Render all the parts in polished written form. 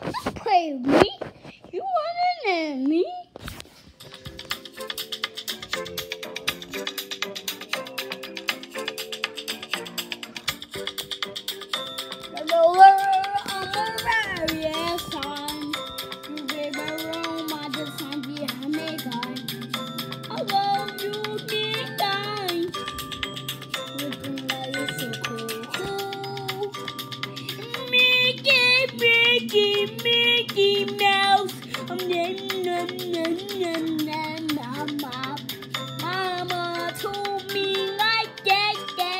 Don't play with me. You want to me? Mickey Mouse. Mama told me like that.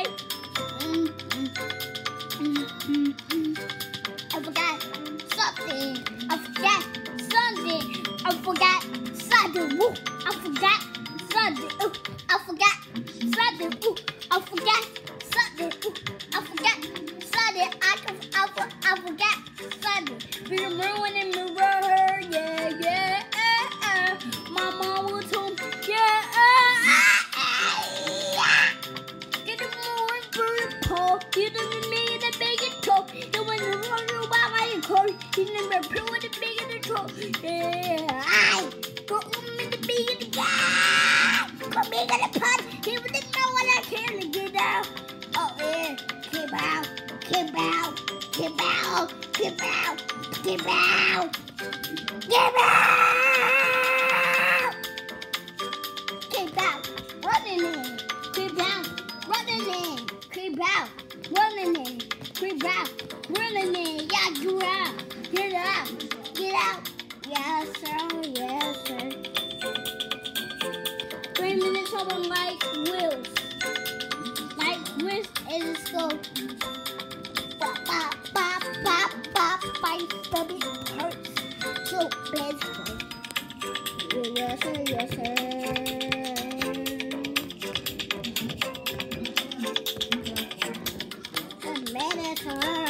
I forgot something. I forgot something. I forgot something. Woo. I forgot something. I forgot something. Woo. I forgot something. Woo. I forgot something. I forgot something. Remember when it moved her? Yeah. My mama told me, Get the more bird paw. You don't need a big toe. You want to run about my car. You never play with the big in the toe. Yeah. Go in the big in the car. Come big in the pot. He wouldn't know what I can to get out. Oh, yeah. Keep out. Running in. Creep out. Running in. Yeah, get out. Yes, sir. 3 minutes on like wheels. And it's go. Pop. Stomach hurts so bad. Yes, sir. The man is hurt.